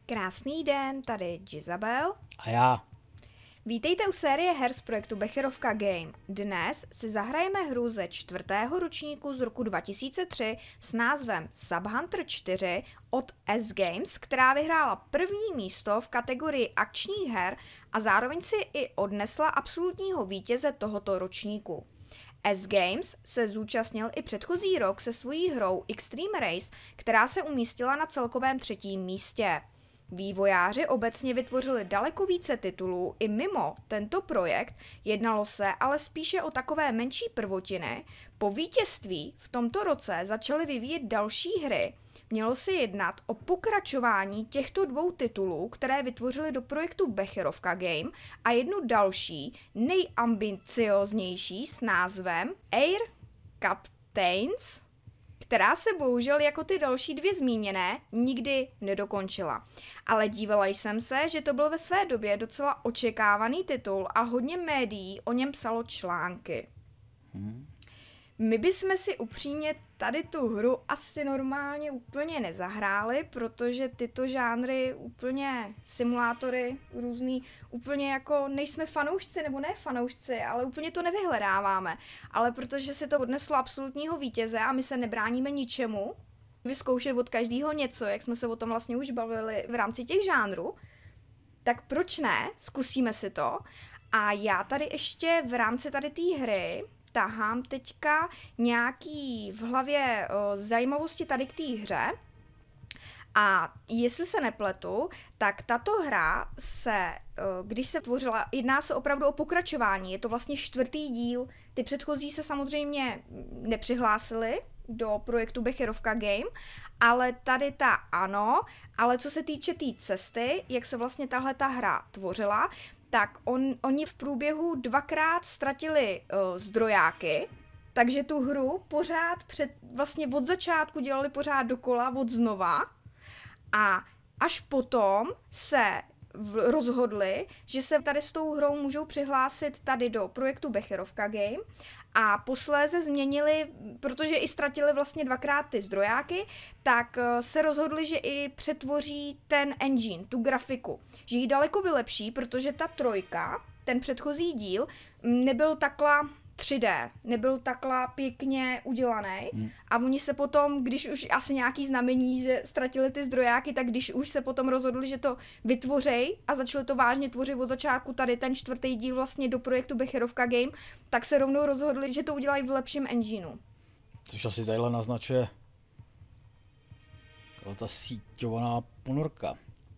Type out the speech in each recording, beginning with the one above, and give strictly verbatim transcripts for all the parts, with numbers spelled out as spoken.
Krásný den, tady Jezabel. A já. Vítejte u série her z projektu Becherovka Game. Dnes si zahrajeme hru ze čtvrtého ročníku z roku dva tisíce tři s názvem Subhunter čtyři od S-Games, která vyhrála první místo v kategorii akčních her a zároveň si i odnesla absolutního vítěze tohoto ročníku. S-Games se zúčastnil i předchozí rok se svojí hrou Extreme Race, která se umístila na celkovém třetím místě. Vývojáři obecně vytvořili daleko více titulů i mimo tento projekt, jednalo se ale spíše o takové menší prvotiny. Po vítězství v tomto roce začaly vyvíjet další hry. Mělo se jednat o pokračování těchto dvou titulů, které vytvořili do projektu Becherovka Game, a jednu další, nejambicioznější s názvem Air Captains, která se bohužel jako ty další dvě zmíněné nikdy nedokončila. Ale dívala jsem se, že to byl ve své době docela očekávaný titul a hodně médií o něm psalo články. Hmm. My bychom si upřímně tady tu hru asi normálně úplně nezahráli, protože tyto žánry, úplně simulátory různý, úplně jako nejsme fanoušci, nebo ne fanoušci, ale úplně to nevyhledáváme. Ale protože se to odneslo absolutního vítěze a my se nebráníme ničemu, vyzkoušet od každého něco, jak jsme se o tom vlastně už bavili v rámci těch žánrů, tak proč ne? Zkusíme si to. A já tady ještě v rámci tady té hry tahám teďka nějaký v hlavě o, zajímavosti tady k té hře. A jestli se nepletu, tak tato hra se, o, když se tvořila, jedná se opravdu o pokračování. Je to vlastně čtvrtý díl. Ty předchozí se samozřejmě nepřihlásili do projektu Becherovka Game, ale tady ta ano, ale co se týče té tý cesty, jak se vlastně tahle ta hra tvořila, tak on, oni v průběhu dvakrát ztratili uh, zdrojáky, takže tu hru pořád před, vlastně od začátku dělali pořád dokola, od znova, a až potom se v, rozhodli, že se tady s tou hrou můžou přihlásit tady do projektu Becherovka Game a posléze změnili, protože i ztratili vlastně dvakrát ty zdrojáky, tak se rozhodli, že i přetvoří ten engine, tu grafiku, že ji daleko vylepší, protože ta trojka, ten předchozí díl, nebyl takhle tři dé, nebyl takhle pěkně udělaný hmm. a oni se potom, když už asi nějaký znamení, že ztratili ty zdrojáky, tak když už se potom rozhodli, že to vytvořej a začali to vážně tvořit od začátku tady ten čtvrtý díl vlastně do projektu Becherovka Game, tak se rovnou rozhodli, že to udělají v lepším engineu. Což asi tadyhle naznačuje ta síťovaná ponorka.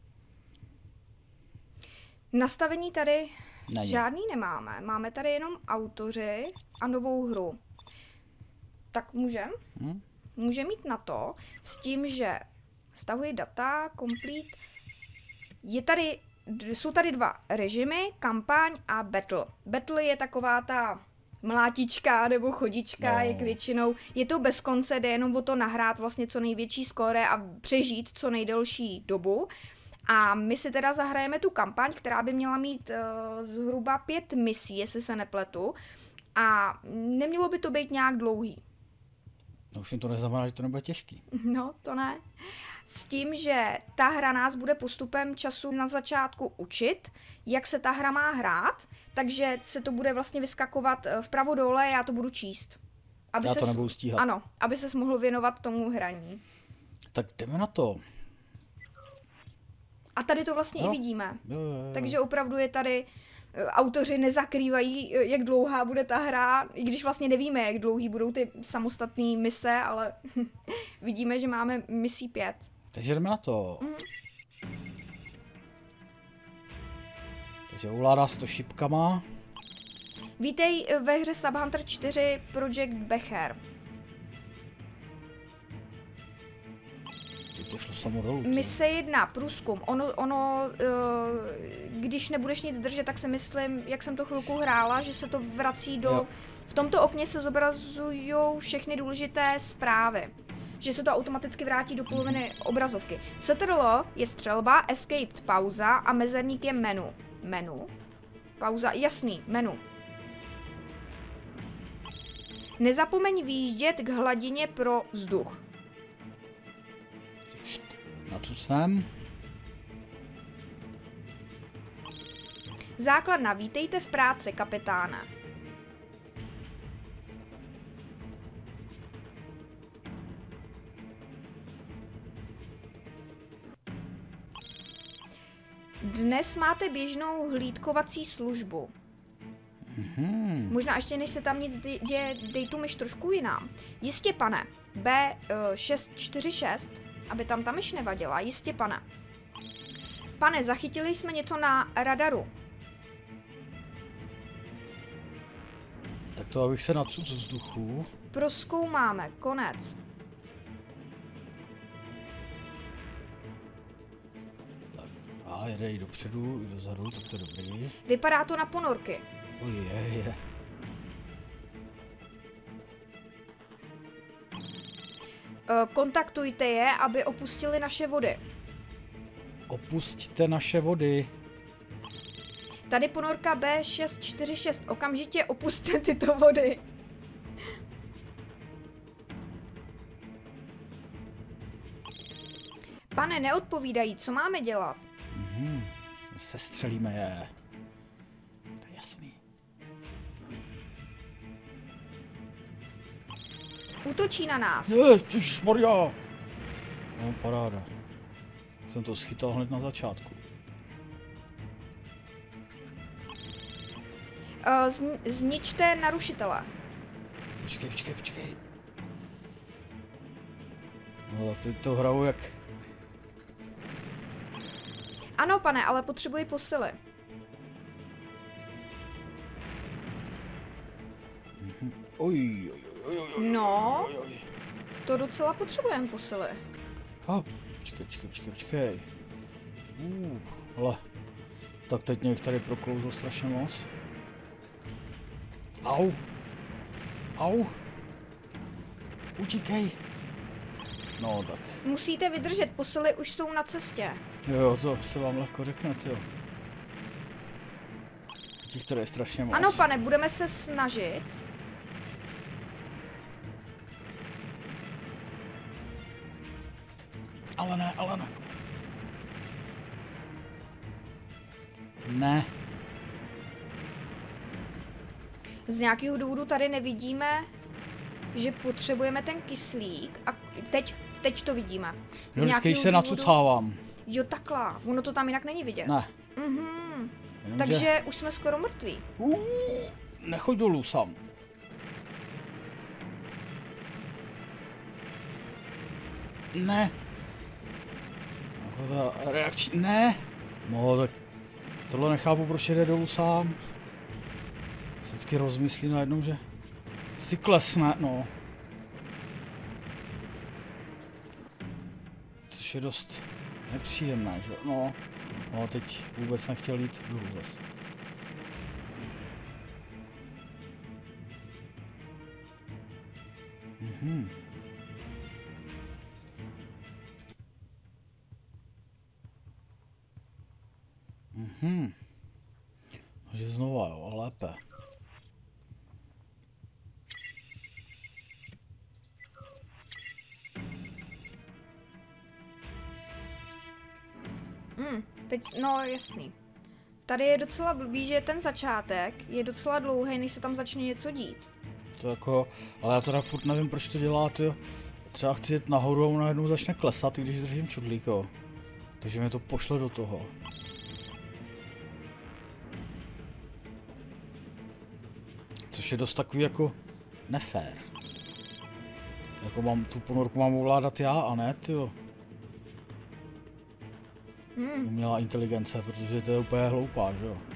Nastavení tady Není. Žádný nemáme. Máme tady jenom autoři a novou hru. Tak můžem? Hmm? Může mít na to s tím, že stahuji data, complete. Je tady, jsou tady dva režimy, kampaň a battle. Battle je taková ta mlátička nebo chodička, no. Jak většinou. Je to bez konce, jde jenom o to nahrát vlastně co největší skóre a přežít co nejdelší dobu. A my si teda zahrajeme tu kampaň, která by měla mít uh, zhruba pět misí, jestli se nepletu. A nemělo by to být nějak dlouhý. No už jim to neznamená, že to nebude těžký. No, to ne. S tím, že ta hra nás bude postupem času na začátku učit, jak se ta hra má hrát, takže se to bude vlastně vyskakovat vpravo dole, já to budu číst. Aby já to ses, nebudu stíhat. Ano, aby ses mohl věnovat tomu hraní. Tak jdeme na to. A tady to vlastně no. i vidíme. Jo, jo, jo. Takže opravdu je tady, autoři nezakrývají, jak dlouhá bude ta hra, i když vlastně nevíme, jak dlouhý budou ty samostatné mise, ale vidíme, že máme misí pět. Takže jdeme na to. Mm. Takže ovládá se to šipkama. Vítej ve hře Subhunter čtyři Project Becher. To šlo samo dolů. Mise jedna, průzkum. Ono, ono uh, když nebudeš nic držet, tak si myslím, jak jsem to chvilku hrála, že se to vrací do... Jo. V tomto okně se zobrazují všechny důležité zprávy. Že se to automaticky vrátí do poloviny obrazovky. C T R L je střelba, escaped pauza a mezerník je menu. Menu? Pauza, jasný, menu. Nezapomeň výjíždět k hladině pro vzduch. Nacucnem. Základna, vítejte v práci, kapitáne. Dnes máte běžnou hlídkovací službu. Hmm. Možná ještě než se tam nic děje, dej tu myš trošku jinam. Jistě, pane. B šest čtyři šest, aby tam ta myš nevadila. Jistě, pane. Pane, zachytili jsme něco na radaru. Tak to abych se nacud z vzduchu. Prozkoumáme, konec. Tak, a jede i dopředu, i dozadu, tak to je dobrý. Vypadá to na ponorky. Oj, je, je. Kontaktujte je, aby opustili naše vody. Opusťte naše vody. Tady ponorka B šest čtyři šest, okamžitě opuste tyto vody. Pane, neodpovídají, co máme dělat? Mhm, sestřelíme je. To je jasný. Útočí na nás. Ježišmarja. No, paráda. Jsem to schytal hned na začátku. Uh, zni zničte narušitele. Počkej, počkej, počkej. No tak teď to hraju jak... Ano, pane, ale potřebuji posily. Mhm. Oj, oj, oj, oj, oj, No, oj, oj. to docela potřebujeme posily. A, počkej, počkej, počkej, počkej. Uh, ale... Tak teď mě jich tady proklouzl strašně moc. Au. Au. Utíkej. No tak. Musíte vydržet, posily už jsou na cestě. Jo, to se vám lehko řekne, jo. Těch tady je strašně moc. Ano, pane, budeme se snažit. Ale ne, ale ne. Ne. Z nějakého důvodu tady nevidíme, že potřebujeme ten kyslík a teď, teď to vidíme. Z No, vždycky, když se důvodu... nacucávám. Jo, takhle. Ono to tam jinak není vidět. Ne. Mhm. Jenom, Takže že... už jsme skoro mrtví. Uh, nechoď dolů sám. Ne. Jako ta reakční... Ne. No tak... Tohle nechápu, proč jde dolů sám. Se vždycky rozmyslí najednou, že... Si klesne, no. Což je dost nepříjemné, že? No. No, teď vůbec nechtěl jít dolů zase. Mhm. Mhm. Takže znova, jo, lépe. Hmm, teď, no jasný. Tady je docela blbý, že ten začátek je docela dlouhý, než se tam začne něco dít. To jako, ale já teda furt nevím, proč to dělá, tyjo. Třeba chci jít nahoru a najednou začne klesat, když držím čudlík, jo. Takže mě to pošle do toho. Což je dost takový jako nefér. Jako mám tu ponorku mám ovládat já a ne, tyjo. Hmm. Umělá inteligence, protože to je úplně hloupá, že jo.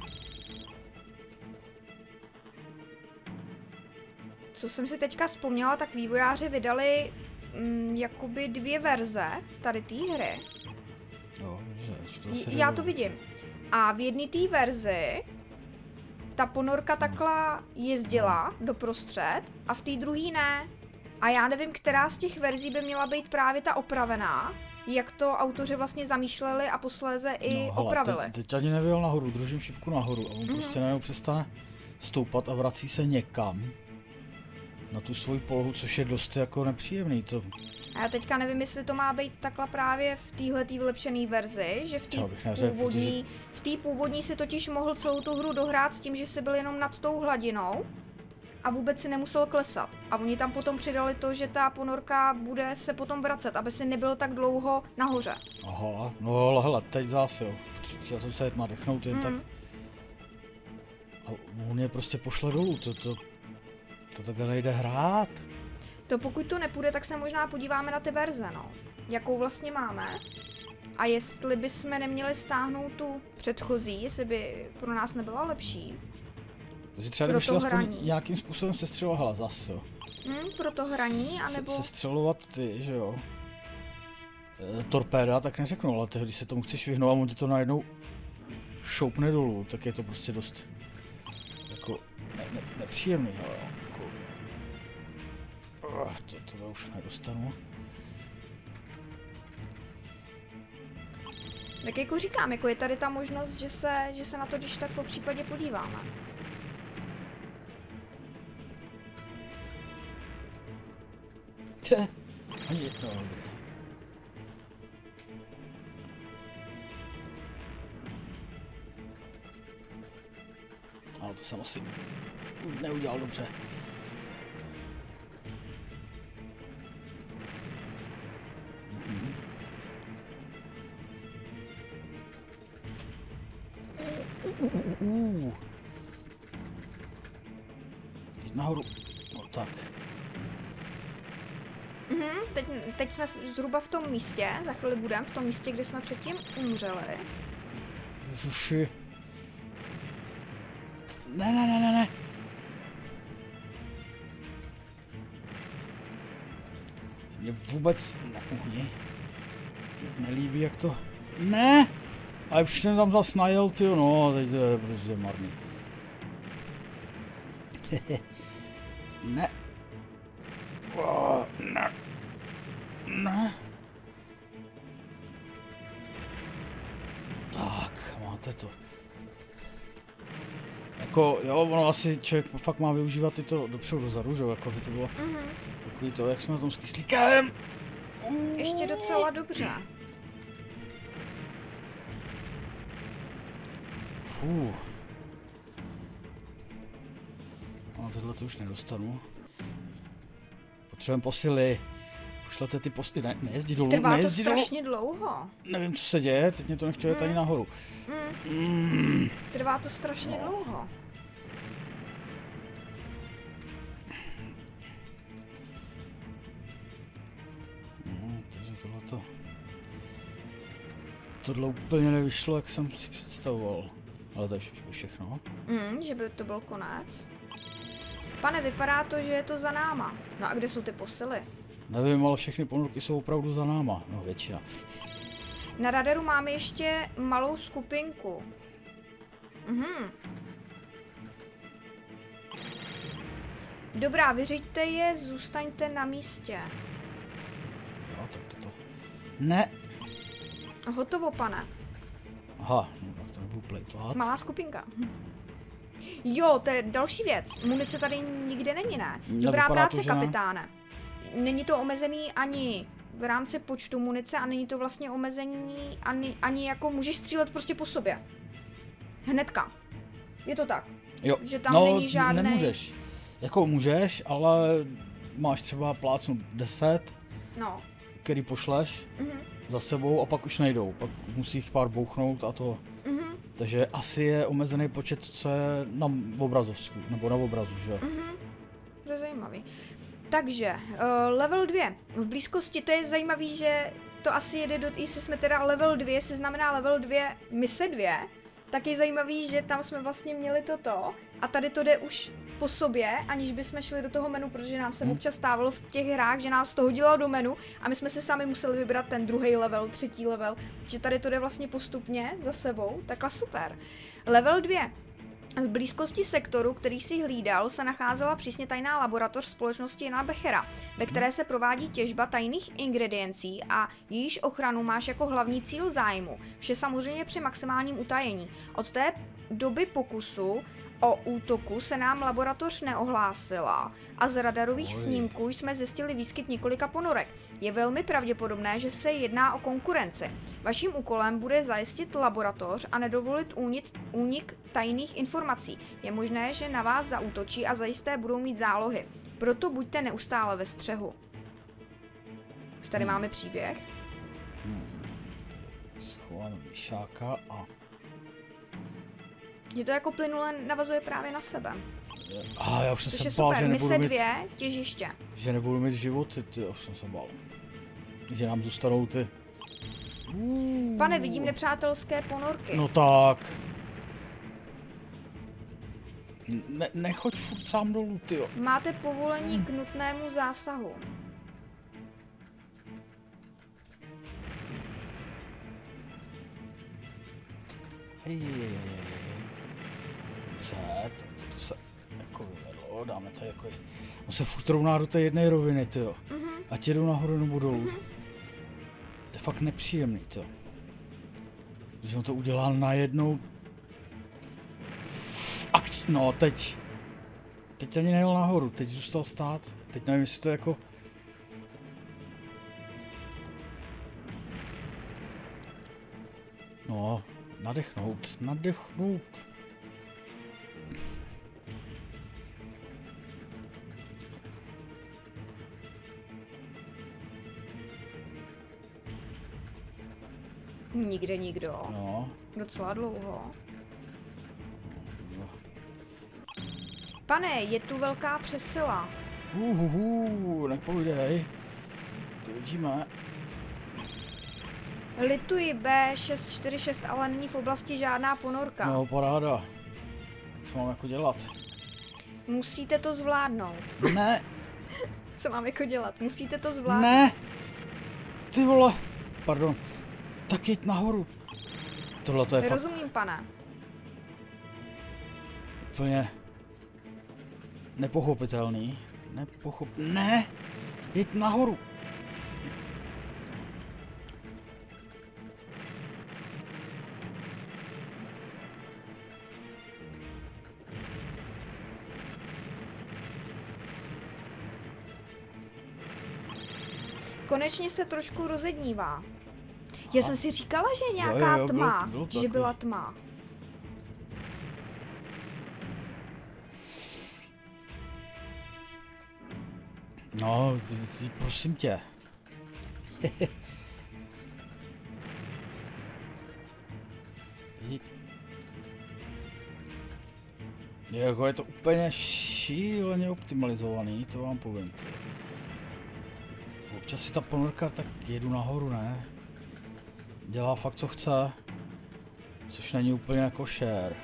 Co jsem si teďka vzpomněla, tak vývojáři vydali mm, jakoby dvě verze tady té hry. Jo, že, to se Já to vidím. A v jedné té verzi ta ponorka takhle jezdila doprostřed a v té druhé ne. A já nevím, která z těch verzí by měla být právě ta opravená, jak to autoři vlastně zamýšleli a posléze i no, hele, opravili. Teď, teď ani nevyjel nahoru, držím šipku nahoru a on Mhm. mm-hmm. prostě najednou přestane stoupat a vrací se někam. na tu svoji polohu, což je dost jako nepříjemný. To... A já teďka nevím, jestli to má být takhle právě v téhletý vylepšený verzi, že v té původní, protože... v té původní si totiž mohl celou tu hru dohrát s tím, že jsi byl jenom nad tou hladinou a vůbec si nemusel klesat. A oni tam potom přidali to, že ta ponorka bude se potom vracet, aby si nebyl tak dlouho nahoře. Aha, no ale hele, teď zase jo, chtěl jsem se jet nadechnout jen mm. tak. A on je prostě pošle dolů, to, to, to takhle nejde hrát. To pokud to nepůjde, tak se možná podíváme na ty verze, no. Jakou vlastně máme. A jestli bychom neměli stáhnout tu předchozí, jestli by pro nás nebyla lepší. Takže třeba kdyby šli aspoň nějakým způsobem sestřelovat, hele, zase jo. Hmm, pro to hraní, anebo... Sestřelovat ty, že jo. E, torpéda, tak neřeknu, ale tehdy, když se tomu chceš vyhnout a on ti to najednou šoupne dolů, tak je to prostě dost jako ne, ne, nepříjemný, hele, jako... Oh, to, to už nedostanu. Tak jako říkám, jako je tady ta možnost, že se, že se na to když tak po případě podíváme. Tě, ani jedno, dobrý. Ale to jsem asi neudělal dobře. Mhm. Uh. Jít nahoru. No tak. Mhm, teď, teď jsme v, zhruba v tom místě, za chvíli budeme v tom místě, kde jsme předtím umřeli. Ježiši. Ne, ne, ne, ne, ne. Se mě vůbec na uhni nelíbí, jak to... Ne! A už jsem tam zas najel, tyjo, no, teď to je prostě marný. Ne. Oh, ne. Ne. Tak, máte to. Jako, jo, ono asi člověk fakt má využívat i to dopředu dozadu, že jo, jako by to bylo mm-hmm. takový to, jak jsme na tom s kyslíkem. Ještě docela dobře. Fů. A tohle to už nedostanu. Potřebujeme posily. Pošlete ty posily, ne, nejezdí dolů, Trvá nejezdí to dolů. strašně dlouho. Nevím, co se děje, teď mě to nechtělo jet mm. ani nahoru. Mm. Mm. Trvá to strašně no. dlouho. No, takže tohleto... Tohle úplně nevyšlo, jak jsem si představoval. Ale to je všechno. Mm, že by to byl konec. Pane, vypadá to, že je to za náma. No a kde jsou ty posily? Nevím, ale všechny ponorky jsou opravdu za náma. No, většina. Na radaru máme ještě malou skupinku. Mhm. Dobrá, vyřiďte je, zůstaňte na místě. Jo, tak toto. Ne. Hotovo, pane. Aha, no tak to nebudu plejtovat. Malá skupinka. Jo, to je další věc. Munice tady nikde není, ne? Dobrá práce, to, kapitáne. Není to omezený ani v rámci počtu munice a není to vlastně omezení ani, ani jako můžeš střílet prostě po sobě. Hnedka. Je to tak? Jo, že tam no, není žádný... nemůžeš. Jako můžeš, ale máš třeba plácnu deset, no. který pošleš mm-hmm. za sebou a pak už nejdou. Pak musíš pár bouchnout a to. Mm-hmm. Takže asi je omezený počet, co je na obrazovsku, nebo na obrazu, že? Mm-hmm. To je zajímavý. Takže, uh, level dvě. V blízkosti to je zajímavý, že to asi jede do... Jestli jsme teda level dvě, se znamená level dvě mise dvě, tak je zajímavý, že tam jsme vlastně měli toto a tady to jde už po sobě, aniž bychom šli do toho menu, protože nám se hmm. občas stávalo v těch hrách, že nás to hodilo do menu a my jsme si sami museli vybrat ten druhý level, třetí level, že tady to jde vlastně postupně za sebou, takhle super. Level dvě. V blízkosti sektoru, který si hlídal, se nacházela přísně tajná laboratoř společnosti Jana Bechera, ve které se provádí těžba tajných ingrediencí a jejíž ochranu máš jako hlavní cíl zájmu. Vše samozřejmě při maximálním utajení. Od té doby pokusu O útoku se nám laboratoř neohlásila a z radarových Oj. snímků jsme zjistili výskyt několika ponorek. Je velmi pravděpodobné, že se jedná o konkurenci. Vaším úkolem bude zajistit laboratoř a nedovolit únik, únik tajných informací. Je možné, že na vás zaútočí a zajisté budou mít zálohy. Proto buďte neustále ve střehu. Už tady Hmm. máme příběh. Hmm. Schováme myšáka a... Že to jako plynule navazuje právě na sebe. A já už jsem Což se je bál, super. že nebudu Mise mít, dvě, těžiště. že nebudu mít životy, ty, už jsem se bál. Že nám zůstanou ty... Uuu. Pane, vidím nepřátelské ponorky. No tak. Ne, nechoď furt sám dolů, tyjo. Máte povolení k nutnému zásahu. Hej, hej, hej, hej. Dobře, tak to, to se jako vyvedlo, dáme to jako... On se furt rovná do té jedné roviny, tyjo. Mhm. Ať jedu nahoru nebo dolů. To je fakt nepříjemný, tyjo. Když on to udělal najednou... Akc... No, teď... Teď ani nejel nahoru, teď zůstal stát. Teď nevím, jestli to je jako... No, nadechnout, nadechnout. Nikde nikdo. No. Docela dlouho. Pane, je tu velká přesila. Uhuhu, nepojdej. To vidíme. Lituji bé šest čtyři šest, ale není v oblasti žádná ponorka. No, paráda. Co mám jako dělat? Musíte to zvládnout. Ne, Co mám jako dělat? Musíte to zvládnout. ne. Ty vole. Pardon. Tak jeď nahoru. Tohle to je fakt Rozumím, pane. úplně nepochopitelný. Nepochop... Ne! Jeď nahoru. Konečně se trošku rozednívá. Já jsem si říkala, že je nějaká Jo, jo, jo, tma. bylo- bylo to že takový. byla tma. No, ty, ty, prosím tě. Jeď. Jako je to úplně šíleně optimalizovaný, to vám povím. Ty. Občas si ta ponorka, tak jedu nahoru, ne? Dělá fakt co chce. Což není úplně jako share.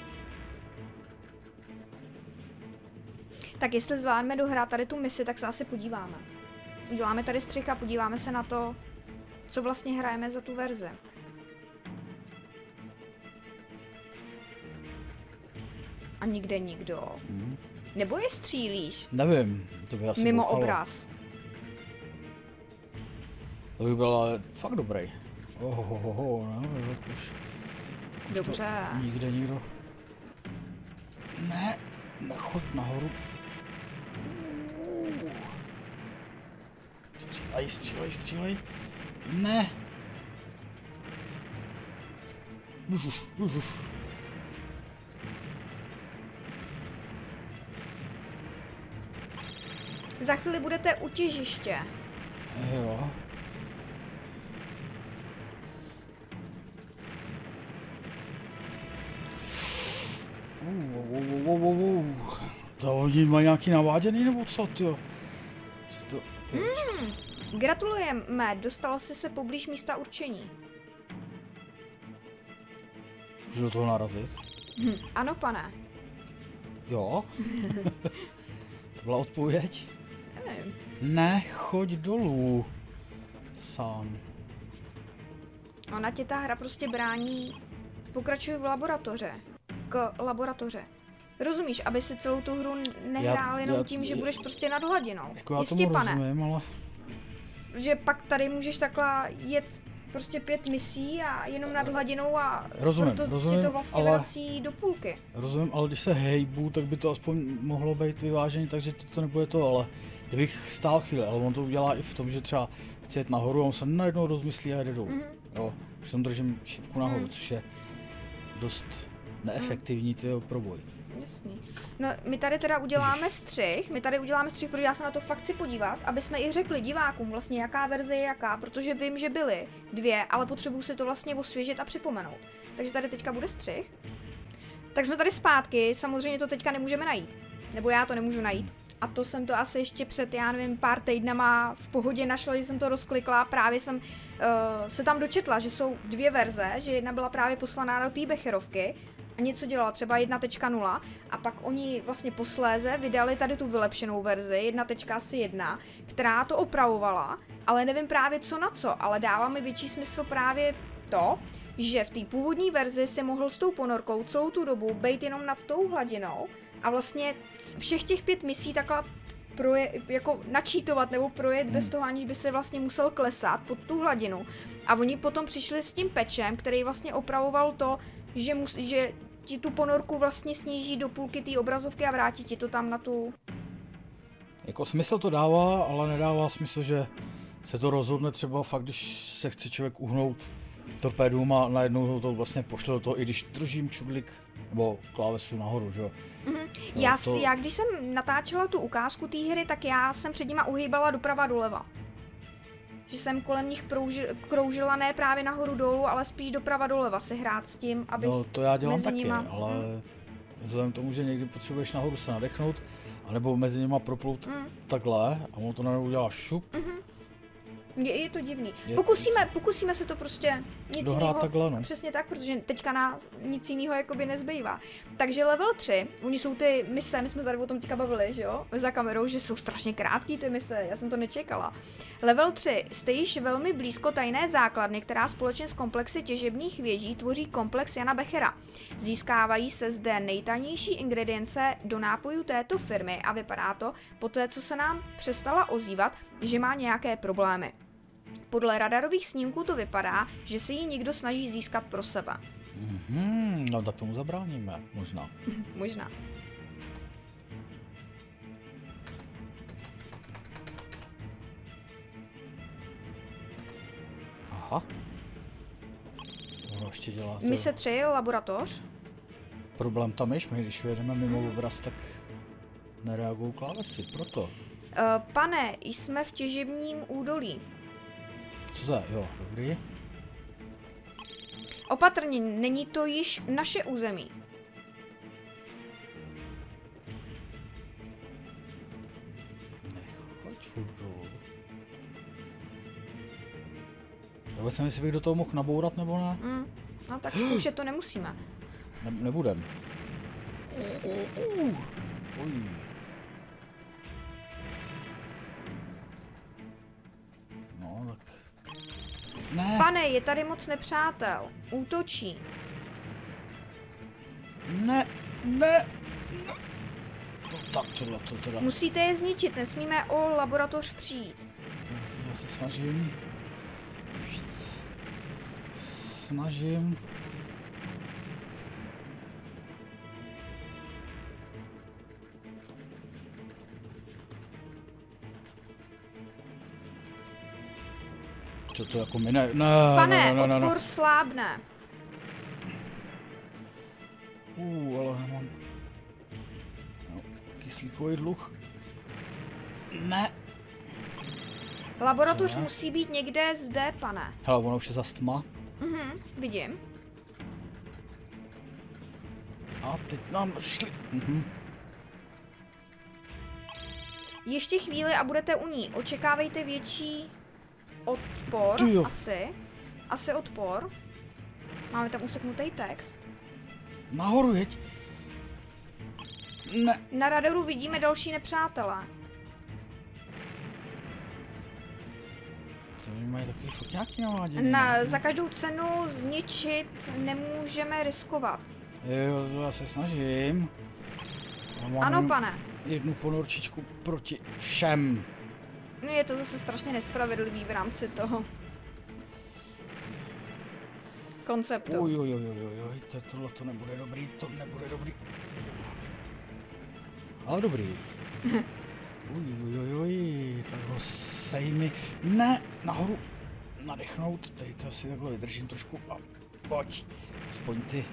Tak jestli zvládneme dohrát tady tu misi, tak se asi podíváme. Uděláme tady střih a podíváme se na to, co vlastně hrajeme za tu verzi. A nikde nikdo. Hm? Nebo je střílíš? Nevím, to by asi Mimo bouchalo. obraz. To by byl ale fakt dobrý. Ohohoho, no, tak už, tak už Dobře. to nikde nikdo. Ne, nechoď nahoru. Střílej, střílej, střílej. Ne. Už, už, už, už. Za chvíli budete u těžiště. Jo. Uh, uh, uh, uh, uh, uh. To oni mají nějaký naváděný nebo co, tyjo? Že to... Hmm. Gratulujeme, dostal jsi se poblíž místa určení. Můžu do toho narazit? Hm. Ano, pane. Jo? To byla odpověď? Nevím. Ne, choď dolů. Sám. Ona ti ta hra prostě brání. Pokračuj v laboratoře. K laboratoře. Rozumíš, aby si celou tu hru nehrál Já- jenom já- tím, že já- budeš prostě nad hladinou. Jako já Jistě, tomu pane. rozumím, ale... Že pak tady můžeš takhle jet prostě pět misí a jenom nad hladinou a rozumím, proto rozumím, tě to vlastně ale... vrací do půlky. Rozumím, ale když se hejbu, tak by to aspoň mohlo být vyvážený, takže to, to nebude to, ale kdybych stál chvíli, ale on to udělá i v tom, že třeba chce jet nahoru a on se najednou rozmyslí a jede dolů. Mm-hmm. Jo, už tam držím šipku nahoru, Mm. což je dost neefektivní tyjo, proboj. Jasný. No, my tady teda uděláme střih, my tady uděláme střih, protože já se na to fakt chci podívat, aby jsme i řekli divákům vlastně, jaká verze je jaká, protože vím, že byly dvě, ale potřebuji si to vlastně osvěžit a připomenout. Takže tady teďka bude střih. Tak jsme tady zpátky, samozřejmě to teďka nemůžeme najít. Nebo já to nemůžu najít. A to jsem to asi ještě před, já nevím, pár týdnama v pohodě našla, že jsem to rozklikla. Právě jsem uh, se tam dočetla, že jsou dvě verze, že jedna byla právě poslaná do té Becherovky a něco dělala, třeba jedna tečka nula, a pak oni vlastně posléze vydali tady tu vylepšenou verzi, jedna tečka jedna, která to opravovala, ale nevím právě co na co, ale dává mi větší smysl právě to, že v té původní verzi si mohl s tou ponorkou celou tu dobu bejt jenom nad tou hladinou a vlastně všech těch pět misí takhle proje, jako načítovat nebo projet hmm. bez toho, aniž by se vlastně musel klesat pod tu hladinu. A oni potom přišli s tím patchem, který vlastně opravoval to, že, mus, že ti tu ponorku vlastně sníží do půlky té obrazovky a vrátí ti to tam na tu... Jako smysl to dává, ale nedává smysl, že se to rozhodne třeba fakt, když se chce člověk uhnout torpédům a najednou to vlastně pošle do toho, i když držím čudlik nebo klávesu nahoru, že jo. Mm-hmm. No, já, to... já když jsem natáčela tu ukázku té hry, tak já jsem před nima uhýbala doprava doleva. Že jsem kolem nich prouži, kroužila ne právě nahoru dolů, ale spíš doprava doleva si hrát s tím, abych No to já dělám taky, nima... ale mm. vzhledem k tomu, že někdy potřebuješ nahoru se nadechnout, anebo mezi nima proplout mm. takhle a on to najednou udělá šup. Mm-hmm. Je, je to divný. Je... Pokusíme, pokusíme se to prostě nic jiného. Takhle, no. Přesně tak, protože teďka na nic jiného jakoby nezbývá. Takže level tři, oni jsou ty mise, my jsme tady o tom teďka bavili, že jo, za kamerou, že jsou strašně krátký ty mise, já jsem to nečekala. Level tři, jste již velmi blízko tajné základny, která společně s komplexy těžebních věží tvoří komplex Jana Bechera. Získávají se zde nejtajnější ingredience do nápojů této firmy a vypadá to, poté co se nám přestala ozývat, že má nějaké problémy. Podle radarových snímků to vypadá, že se jí někdo snaží získat pro sebe. Mm-hmm, no tak tomu zabráníme, možná. Možná. Aha. No, ještě dělá to. Mise tři, laboratoř. Problém tam je, my když vyjedeme mimo obraz, tak nereagují klávesy, proto. Uh, pane, jsme v těžebním údolí. Co to je? Jo, dobrý. Opatrně, není to již naše území. Nechoď furt dolů. Já vůbec nevím, jestli bych do toho mohl nabourat nebo ne. Mm, no tak zkoušet to nemusíme. Ne nebudem. Uj. No tak... Ne. Pane, je tady moc nepřátel. Útočí. Ne, ne, ne. No tak tohle to teda. Musíte je zničit, nesmíme o laboratoř přijít. Tak já se snažím. Víc. Snažím. Co to jako mi ne... ne Pane, ne, ne, ne, odpor ne. slábne. Uh, ale nemám... No, kyslíkový dluh. Ne. Laboratoř Ne. musí být někde zde, pane. Hele, ono už je za tma. Mhm, vidím. A teď nám šli. Mhm. Ještě chvíli a budete u ní. Očekávejte větší odpor, Tyjo. asi. Asi odpor. Máme tam useknutý text. Nahoru jeď. Ne. Na radaru vidíme další nepřátelé. To mají takový furt nějaký navádění. Na, za každou cenu zničit nemůžeme riskovat. Jo, já se snažím. Já mám Ano, jen pane. jednu ponorčičku proti všem. No je to zase strašně nespravedlivý v rámci toho. konceptu. Uj, uj, uj, uj, uj, to, tohle to nebude dobrý, to nebude dobrý. Ale dobrý. Uj, uj, uj, uj, tak ho sejmi. Ne, nahoru. Nadechnout, tady to asi takhle vydržím trošku a pojď. Aspoň ty.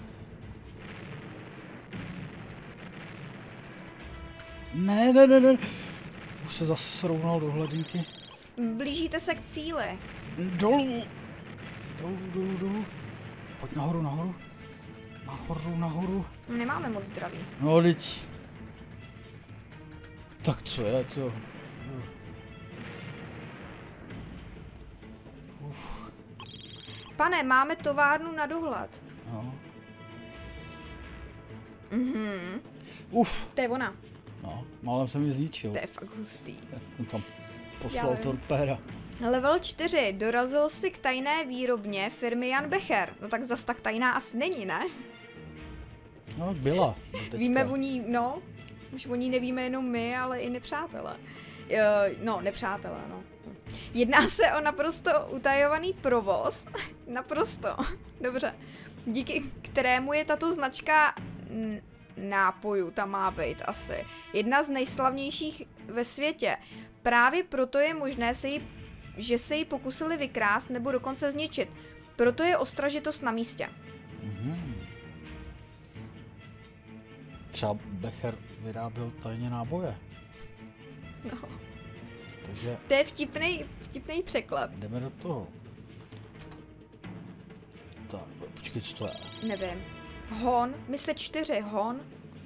Ne, ne, ne, ne. Už se zase srovnal do hladinky. Blížíte se k cíli. Dolů. Dolů, dolů, dolů. Pojď nahoru, nahoru. Nahoru, nahoru. Nemáme moc zdraví. No, teď. Tak co je to? Uf. Pane, máme továrnu na dohled. No. Mhm. Uf. To je ona. No, málem jsem ji zničil. To je fakt hustý. On tam poslal torpéda. Level čtyři. Dorazil si k tajné výrobně firmy Jan Becher. No tak zas tak tajná asi není, ne? No, byla. Víme o ní, no. Už o ní nevíme jenom my, ale i nepřátelé. Uh, no, nepřátelé, no. Jedná se o naprosto utajovaný provoz. Naprosto. Dobře. Díky kterému je tato značka nápojů, tam má být asi jedna z nejslavnějších ve světě. Právě proto je možné, se jí, že se ji pokusili vykrást nebo dokonce zničit. Proto je ostražitost na místě. Mm-hmm. Třeba Becher vyráběl tajně náboje. No. Takže... To je vtipnej, vtipnej překlep. Jdeme do toho. Tak, počkej, co to je? Nevím. Hon, mise čtyři, hon.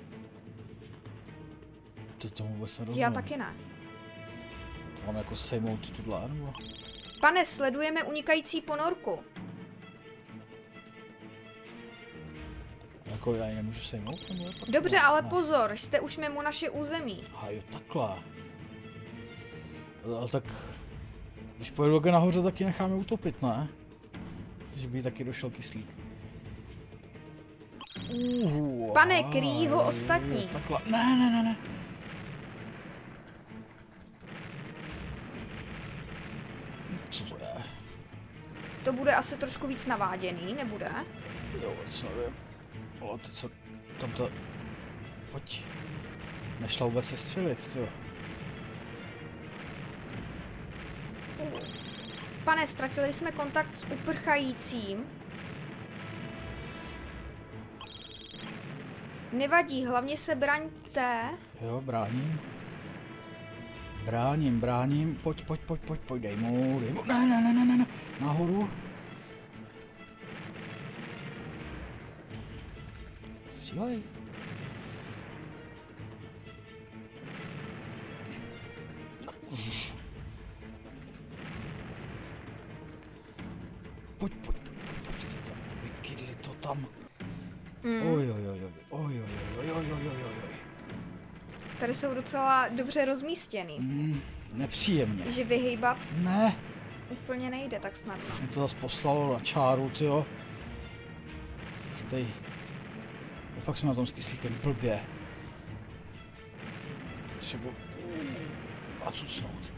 To tomu vůbec nerozumím. Já taky ne. Mám jako sejmout tuhle, nebo? Pane, sledujeme unikající ponorku. Jako já ji nemůžu sejmout? Nebo je Dobře, ale ne. Pozor, jste už mimo naše území. A jo, takhle. Ale tak, když pojedu také nahoře, tak ji necháme utopit, ne? Že by jí taky došel kyslík. Uh, Pane, kryjí ho ostatní. Takhle, ne, ne, ne, ne. Co to je? To bude asi trošku víc naváděný, nebude? Jo, co nevím. Ale ty co, tam to... Pojď. Nešla vůbec se střelit, jo. Pane, ztratili jsme kontakt s uprchajícím. Nevadí, hlavně se braňte. Jo, bráním. Bráním, bráním. Pojď, pojď, pojď, pojď, pojď, dej mu, dej mu. Ne, ne, ne, ne, ne, ne. Nahoru. Střílej. Pojď, pojď, pojď, pojď, pojď, to tam, vykydli to tam. Mm. Oj, oj, oj, oj, oj, oj, oj, oj, oj, oj, oj. Tady jsou docela dobře rozmístěný. Mm, nepříjemně. Že vyhýbat Ne. úplně nejde tak snadno. Mě to zase poslalo na čáru, tyjo. Tej. A pak jsme na tom s kyslíkem blbě. Třeba... A cucnout.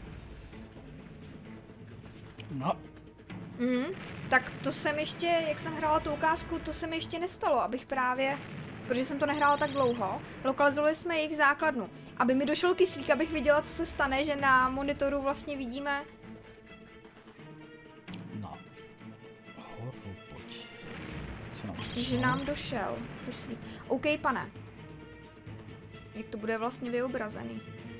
No. Mm, tak to jsem ještě, jak jsem hrála tu ukázku, to se mi ještě nestalo, abych právě, protože jsem to nehrála tak dlouho, lokalizovali jsme jejich základnu. Aby mi došel kyslík, abych viděla, co se stane, že na monitoru vlastně vidíme... Na horu, pojď. Co nám Že nám došel kyslík. OK, pane. Jak to bude vlastně vyobrazený.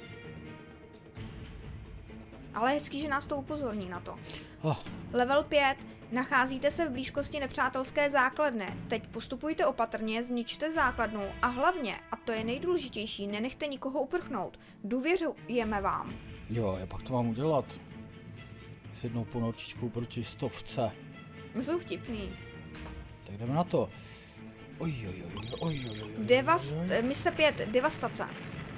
Ale je hezký, že nás to upozorní na to. Oh. Level pět. Nacházíte se v blízkosti nepřátelské základny. Teď postupujte opatrně, zničte základnu a hlavně, a to je nejdůležitější, nenechte nikoho uprchnout. Důvěřujeme vám. Jo, já pak to mám udělat. S jednou ponorčičkou proti stovce. Jsou vtipný. Tak jdeme na to. Oj, oj, oj, oj, oj, oj, Devast... oj. Mise pět. Devastace.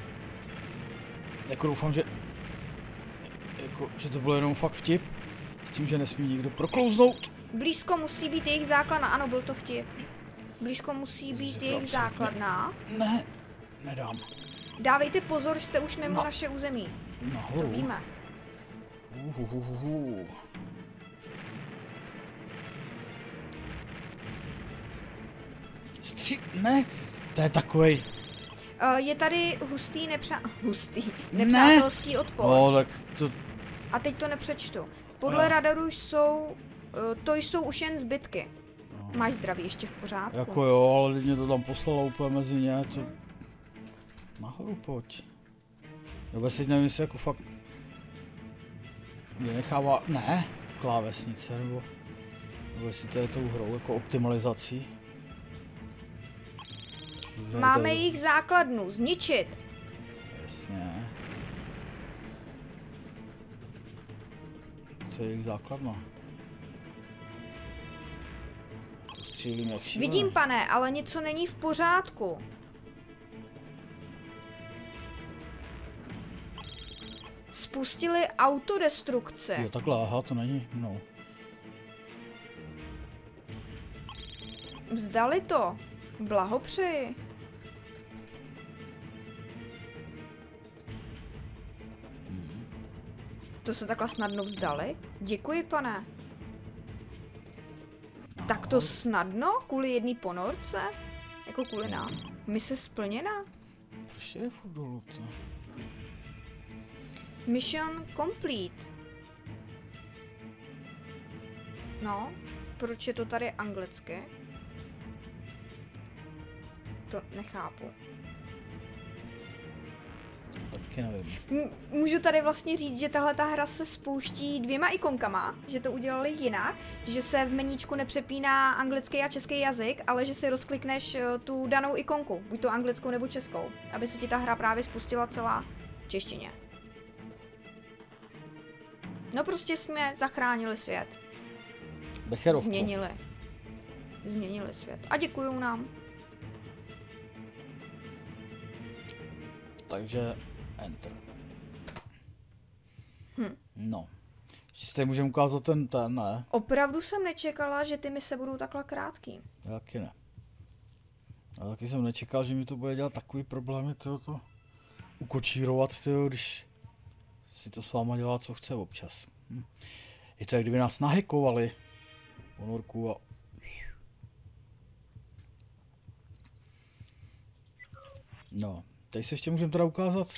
Jako doufám, že... Jako, že to bylo jenom fakt vtip. S tím, že nesmí nikdo proklouznout. Blízko musí být jejich základna. Ano, byl to vtip. Blízko musí být jejich základna. Ne, nedám. Dávejte pozor, jste už mimo no. naše území. Nahoru. To víme. Uhuhuhu. Tři, ne, to je takovej. Uh, je tady hustý, nepřá... hustý, nepřátelský ne. odpor. No, tak to... A teď to nepřečtu. Podle no. radaru jsou, uh, to jsou už jen zbytky. No. Máš zdraví ještě v pořádku? Jako jo, ale mě to tam poslalo úplně mezi ně, to... Nahoru pojď. Já vůbec teď nevím, jestli jako fakt... Mě nechává... Ne, klávesnice, nebo... Nebo jestli to je tou hrou, jako optimalizací. Máme jich základnu, zničit. Jasně. Co je jejich základna? Střílím jak šílený. Vidím, pane, ale něco není v pořádku. Spustili autodestrukci. Jo, takhle, aha, to není, no. Vzdali to. Blahopřeji. Hmm. To se takhle snadno vzdali? Děkuji, pane. No. Tak to snadno? Kvůli jedné ponorce? Jako kvůli nám? Mise splněna? Proč je furt dolů to? Mission complete. No, proč je to tady anglicky? To nechápu. Taky nevím. M- můžu tady vlastně říct, že tahle ta hra se spouští dvěma ikonkama, že to udělali jinak, že se v meníčku nepřepíná anglický a český jazyk, ale že si rozklikneš uh, tu danou ikonku, buď to anglickou nebo českou, aby se ti ta hra právě spustila celá v češtině. No prostě jsme zachránili svět. Becherovku. Změnili. Změnili svět. A děkujou nám. Takže enter. Hm. No. Ještě tady můžeme ukázat ten, ten, ne? Opravdu jsem nečekala, že ty mise budou takhle krátký. Já taky ne. Já taky jsem nečekal, že mi to bude dělat takový problémy, tyjo, to ukočírovat, tyjo, když si to s váma dělá, co chce občas. Hm. Je to, jak kdyby nás nahackovali ponorku a... No. Tady se ještě můžeme teda ukázat.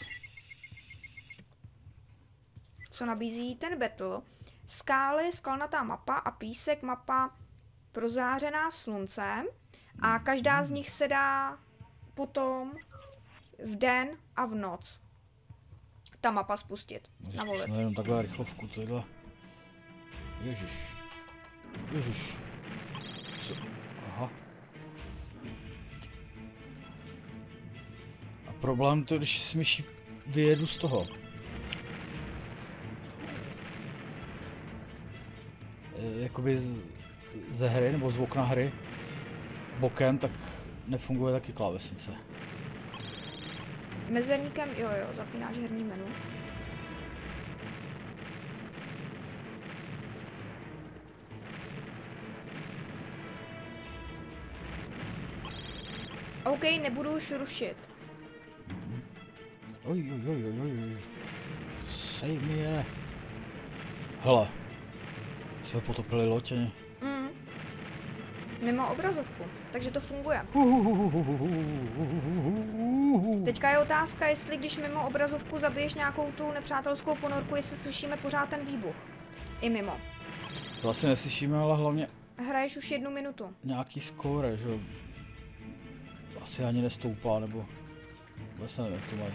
Co nabízí ten battle? Skály, skalnatá mapa a písek, mapa prozářená sluncem. A každá z nich se dá potom v den a v noc ta mapa spustit. Navolit. Zkusíme jenom takhle rychlovku, tohle. Ježiš. Ježiš. Co? Aha. Problém to, když s myší vyjedu z toho. E, jakoby z, ze hry nebo z okna hry bokem, tak nefunguje taky klávesnice. Mezerníkem, jo jo, zapínáš herní menu. OK, nebudu už rušit. Oj, oj, oj, oj, oj, sej mi je. Hele, jsme potopili loď. Mm. Mimo obrazovku, takže to funguje. Teďka je otázka, jestli když mimo obrazovku zabiješ nějakou tu nepřátelskou ponorku, jestli slyšíme pořád ten výbuch. I mimo. To asi neslyšíme, ale hlavně... Hraješ už jednu minutu. Nějaký skóre, že? Asi ani nestoupá, nebo... Vůbec nevím, jak to mají.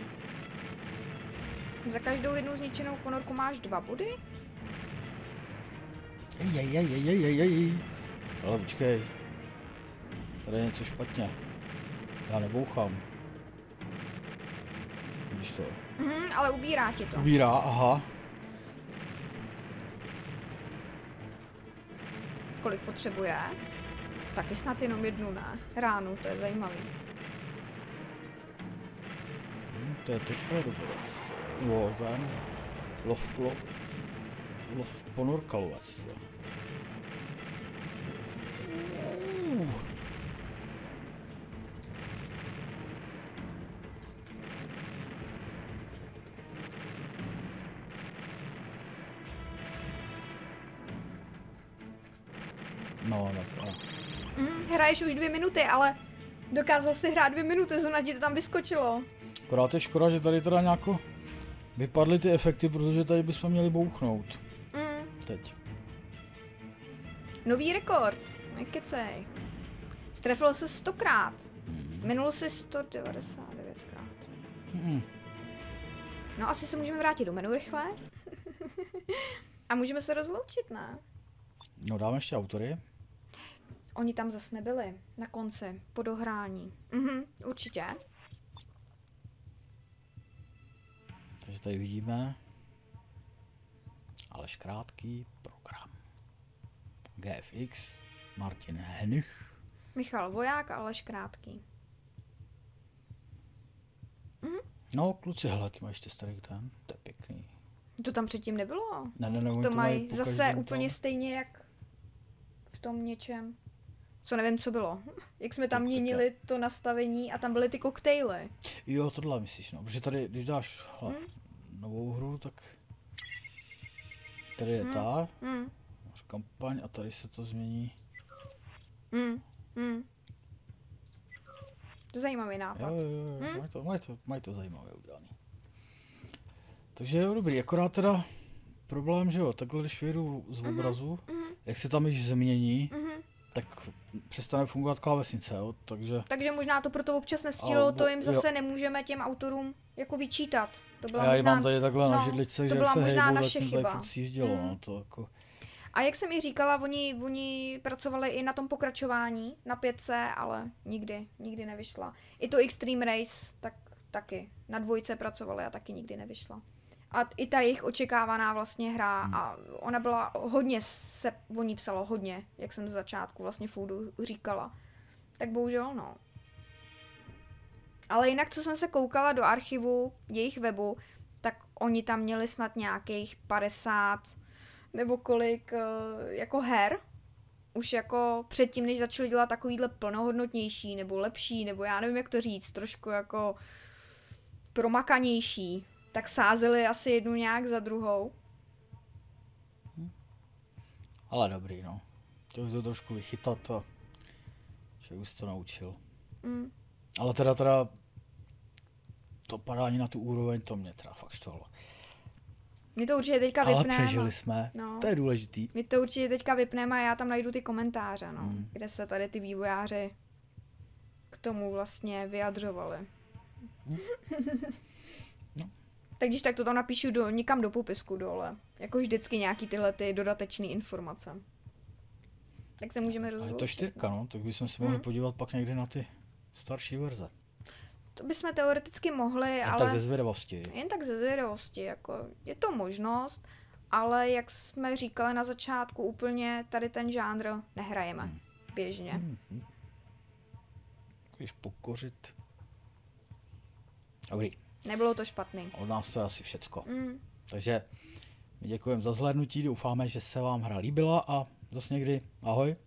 Za každou jednu zničenou ponorku máš dva body? Ej, ej, ej, ej, ej, ej, ej. Ale počkej. Tady je něco špatně. Já nebouchám. Vidíš to? Mhm, ale ubírá ti to. Ubírá, aha. Kolik potřebuje? Taky snad jenom jednu, ne? Ránu, to je zajímavý. Hmm, to je to je dobré. Jo, ten. Lov, lov, lov ponorka lovec. Uh. No, tak a. Mm, hraješ už dvě minuty, ale Dokázal si hrát dvě minuty, zrovna ti to tam vyskočilo. Akorát je škoda, že tady teda nějako vypadly ty efekty, protože tady bychom měli bouchnout. Mm. Teď. Nový rekord. Nekecej. Strefil se stokrát. Hmm. Minul si sto devadesát devětkrát. Hmm. No asi se můžeme vrátit do menu rychle. A můžeme se rozloučit, ne? No dáme ještě autory. Oni tam zas nebyli. Na konci. Po dohrání. Mhm, určitě. Takže tady vidíme Aleš Krátký, program. G F X, Martin Henich. Michal Voják a Aleš Krátký. Mhm. No kluci, hele, jaký máš ty starý ten, to je pěkný. To tam předtím nebylo. Ne, ne, ne, oni To mají po zase každém úplně tom. stejně jak v tom něčem. Co nevím, co bylo. Jak jsme tam Tak- tak měnili to nastavení a tam byly ty koktejly. Jo, tohle myslíš, no, protože tady, když dáš hele, Hmm. novou hru, tak tady je Hmm. ta, Hmm. máš kampaň a tady se to změní. Hmm. Hmm. To je zajímavý Jo, nápad. jo, jo, Hmm. mají to, mají to, mají to zajímavé udělané. Takže jo, dobrý, akorát teda problém, že jo, takhle když vyjdu z obrazu, Mhm. jak se tam již změní, Mhm. tak přestane fungovat klávesnice, jo, takže... Takže možná to proto občas nestílo, Albo- to jim zase jo. nemůžeme těm autorům jako vyčítat. To byla A já ji možná... mám tady takhle na no, židličce, to že byla jak se možná hejbou, naše tak mi tady chyba. furt sjíždělo, Hmm. no, to jako... A jak jsem mi říkala, oni, oni pracovali i na tom pokračování, na pětce, ale nikdy, nikdy nevyšla. I to Extreme Race, tak taky. Na dvojce pracovali a taky nikdy nevyšla. A i ta jejich očekávaná vlastně hra, Hmm. a ona byla hodně, se o ní psalo hodně, jak jsem z začátku vlastně Foodu říkala. Tak bohužel no. Ale jinak, co jsem se koukala do archivu jejich webu, tak oni tam měli snad nějakých padesát nebo kolik eh, jako her. Už jako předtím, než začali dělat takovýhle plnohodnotnější nebo lepší, nebo já nevím, jak to říct, trošku jako promakanější, tak sázeli asi jednu nějak za druhou. Ale dobrý, no. Chtěl bych to trošku vychytat a člověk se to naučil. Mm. Ale teda teda to padání na tu úroveň, to mě teda fakt štvalo. My to určitě teďka Ale vypneme. přežili jsme, No. to je důležitý. My to určitě teďka vypneme a já tam najdu ty komentáře, no, Mm. kde se tady ty vývojáři k tomu vlastně vyjadřovali. Mm. No. Tak když tak to tam napíšu do, někam do popisku dole. Jako vždycky nějaký tyhle ty dodatečné informace. Tak se můžeme A je rozloučit. to čtyřka, no, tak bychom se mohli Mm. podívat pak někdy na ty starší verze. To bychom teoreticky mohli, Jen ale tak ze zvědavosti. jen tak ze zvědavosti, jako je to možnost, ale jak jsme říkali na začátku, úplně tady ten žánr nehrajeme Hmm. běžně. Hmm. hmm. Když pokořit. Dobrý, Nebylo to špatný. od nás to je asi všecko. Mm. Takže my děkujeme za zhlédnutí, doufáme, že se vám hra líbila a zase někdy ahoj.